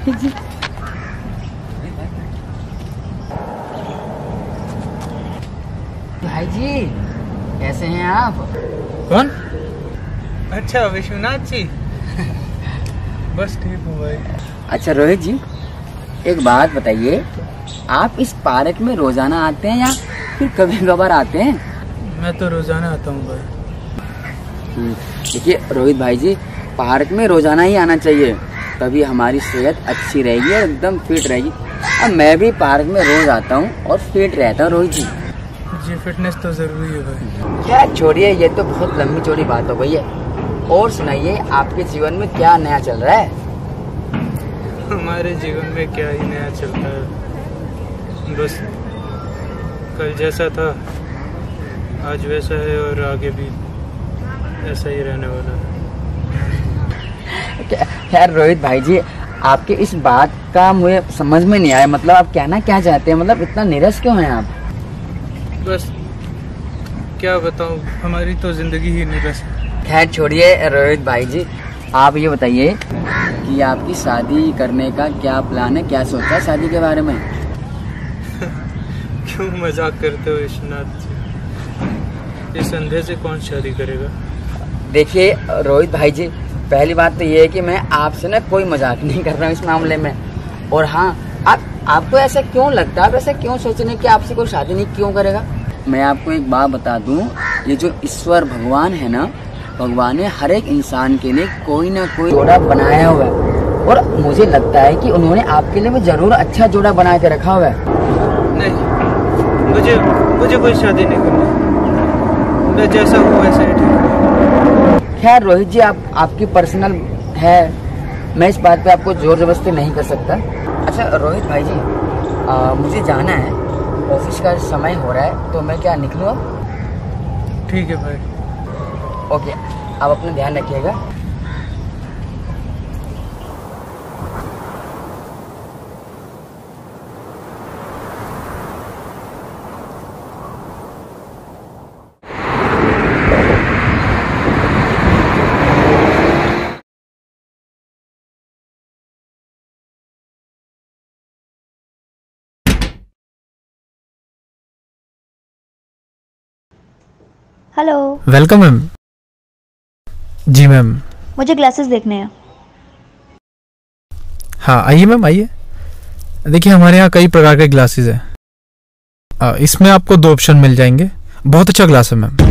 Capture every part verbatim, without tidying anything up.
जी भाई जी कैसे हैं आप? कौन? अच्छा विश्वनाथ जी। बस ठीक हूँ भाई। अच्छा रोहित जी एक बात बताइए, आप इस पार्क में रोजाना आते हैं या फिर कभी कभार आते हैं? मैं तो रोजाना आता हूँ भाई। देखिए रोहित भाई जी, पार्क में रोजाना ही आना चाहिए, तभी हमारी सेहत अच्छी रहेगी और एकदम फिट रहेगी। अब मैं भी पार्क में रोज आता हूँ और फिट रहता हूँ रोहित जी। जी फिटनेस तो जरूरी है भाई। क्या छोड़िए, ये तो बहुत लंबी चौड़ी बात हो गई है। और सुनाइए आपके जीवन में क्या नया चल रहा है? हमारे जीवन में क्या ही नया चलता है, बस कल जैसा था आज वैसा है और आगे भी ऐसा ही रहने वाला है। खैर रोहित भाई जी, आपके इस बात का मुझे समझ में नहीं आया, मतलब आप कहना क्या चाहते हैं? मतलब इतना निराश क्यों हैं आप? बस क्या बताऊं, हमारी तो जिंदगी ही निराश है। खैर छोड़िए रोहित भाई जी, आप ये बताइए कि आपकी शादी करने का क्या प्लान है, क्या सोचा है शादी के बारे में? क्यों मजाक करते हो विश्वनाथ जी, इस अंधे से कौन शादी करेगा? देखिए रोहित भाई जी, पहली बात तो ये है कि मैं आपसे ना कोई मजाक नहीं कर रहा हूँ इस मामले में। और हाँ, आप आपको ऐसा क्यों लगता है, आप ऐसा क्यों सोच रहे हैं कि आपसे कोई शादी नहीं क्यों करेगा? मैं आपको एक बात बता दूं, ये जो ईश्वर भगवान है ना, भगवान ने हर एक इंसान के लिए कोई ना कोई जोड़ा बनाया हुआ है और मुझे लगता है कि उन्होंने आपके लिए भी जरूर अच्छा जोड़ा बना के रखा हुआ है। नहीं, मुझे मुझे कोई शादी नहीं करनी, मैं जैसा हूँ वैसा ही ठीक है। खैर रोहित जी, आप आपकी पर्सनल है, मैं इस बात पे आपको जोर जबरदस्ती नहीं कर सकता। अच्छा रोहित भाई जी, आ, मुझे जाना है, ऑफिस का समय हो रहा है, तो मैं क्या निकलूँ? ठीक है भाई। ओके, आप अपना ध्यान रखिएगा। हेलो। Welcome ma'am. जी मैम। मुझे ग्लासेस देखने हैं। हाँ आइए मैम आइए। देखिए हमारे यहाँ कई प्रकार के ग्लासेस हैं, इसमें आपको दो ऑप्शन मिल जाएंगे। बहुत अच्छा ग्लास है मैम।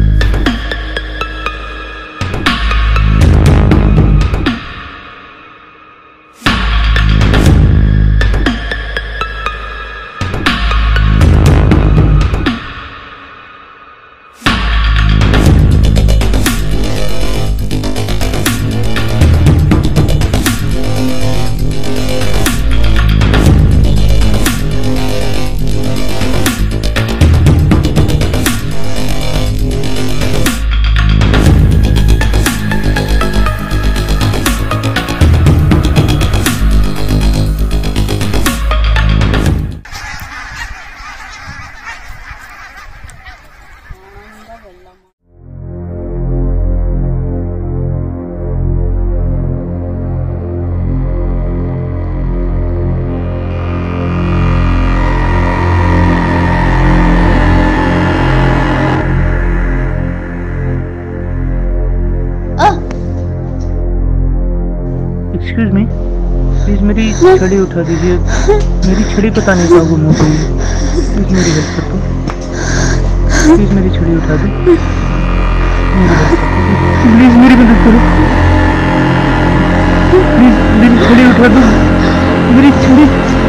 एक्सक्यूज मी, प्लीज मेरी छड़ी उठा दीजिए, मेरी छड़ी पता नहीं कहाँ गुम हो गई है, प्लीज मेरी हेल्प कर दो, प्लीज मेरी छड़ी उठा दो, प्लीज मेरी मदद करो, प्लीज मेरी छड़ी उठा दो, मेरी छड़ी।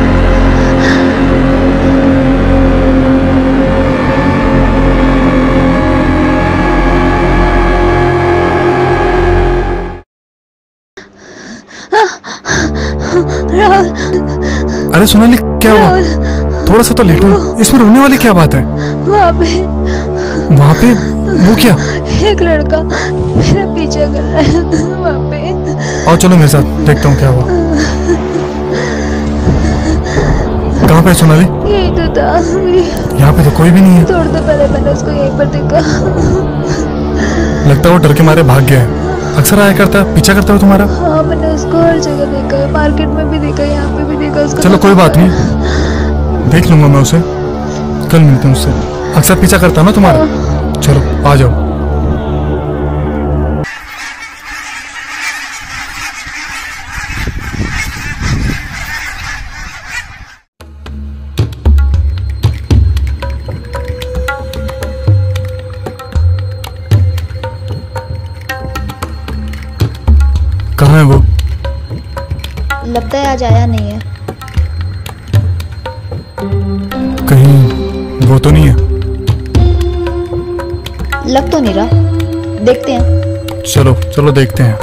अरे सोनाली क्या हुआ? थोड़ा सा तो लेटो, इसमें रोने वाली क्या बात है? वहाँ पे वहाँ पे वो क्या? एक लड़का मेरा पीछे कर रहा है वहाँ पे। आओ चलो मेरे साथ, देखता हूँ क्या हुआ। कहाँ पे सोनाली? यही तो था। यहाँ पे तो कोई भी नहीं है। थोड़ी देर पहले मैंने उसको यहीं पर देखा। लगता है वो डर के मारे भाग गया है। अक्सर आया करता है, पीछा करता है तुम्हारा? हाँ, मैंने उसको हर जगह देखा है, मार्केट में भी देखा है, यहाँ पे भी देखा उसको। चलो कोई बात नहीं, देख लूंगा मैं उसे, कल मिलते हैं उससे। अक्सर पीछा करता है ना तुम्हारा? चलो आ जाओ। कहाँ है वो? लगता है आज आया नहीं है। कहीं वो तो नहीं है? लग तो नहीं रहा, देखते हैं। चलो चलो देखते हैं।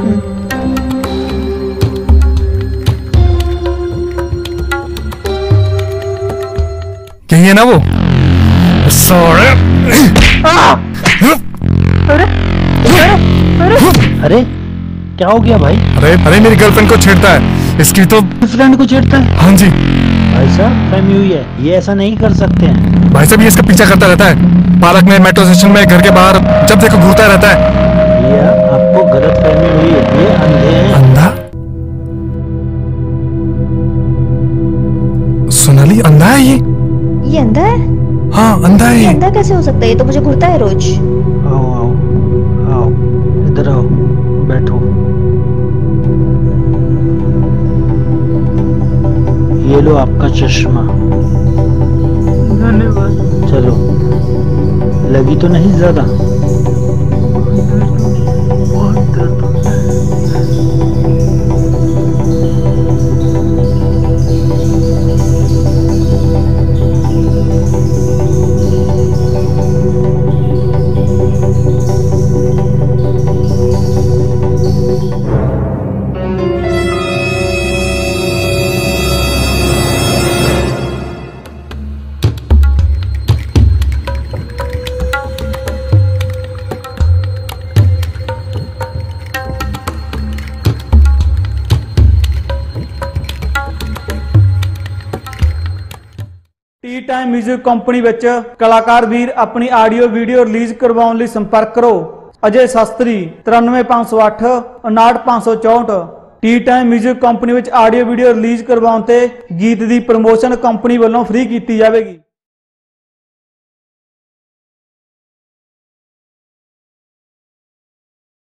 यही है ना वो? सॉरी। अरे क्या हो गया भाई? अरे अरे मेरी गर्लफ्रेंड को छेड़ता है, इसकी तो। फ्रेंड को छेड़ता है? हाँ जी भाई साहब, फहमी हुई है, ये ऐसा नहीं कर सकते हैं। भाई साहब, ये इसका पीछा करता रहता है, पार्क में, मेट्रो स्टेशन में, घर के बाहर, जब देखो घूरता रहता है। ये आपको गलत फहमी हुई है, ये अंधे हैं। अंधा? सोनाली अंधा है ये? ये अंधा है? हाँ अंधा है ये ये। अंधा कैसे हो सकता है? ये तो मुझे घूरता है रोज। आओ आओ आओ, इधर आओ, बैठो। ये लो आपका चश्मा। धन्यवाद। चलो, लगी तो नहीं ज्यादा? बहुत दर्द होता है। ਟੀ ਟਾਈਮ ਮਿਊਜ਼ਿਕ ਕੰਪਨੀ ਵਿੱਚ ਕਲਾਕਾਰ ਵੀਰ ਆਪਣੀ ਆਡੀਓ ਵੀਡੀਓ ਰਿਲੀਜ਼ ਕਰਵਾਉਣ ਲਈ ਸੰਪਰਕ ਕਰੋ ਅਜੇ ਸ਼ਾਸਤਰੀ ਤਰਾਨਵੇਂ ਪੰਜ ਸੌ ਅੱਠ ਉਨਾਹਠ ਪੰਜ ਸੌ ਚੌਂਹਠ। ਟੀ ਟਾਈਮ ਮਿਊਜ਼ਿਕ ਕੰਪਨੀ ਵਿੱਚ ਆਡੀਓ ਵੀਡੀਓ ਰਿਲੀਜ਼ ਕਰਵਾਉਣ ਤੇ ਗੀਤ ਦੀ ਪ੍ਰਮੋਸ਼ਨ ਕੰਪਨੀ ਵੱਲੋਂ ਫ੍ਰੀ ਕੀਤੀ ਜਾਵੇਗੀ।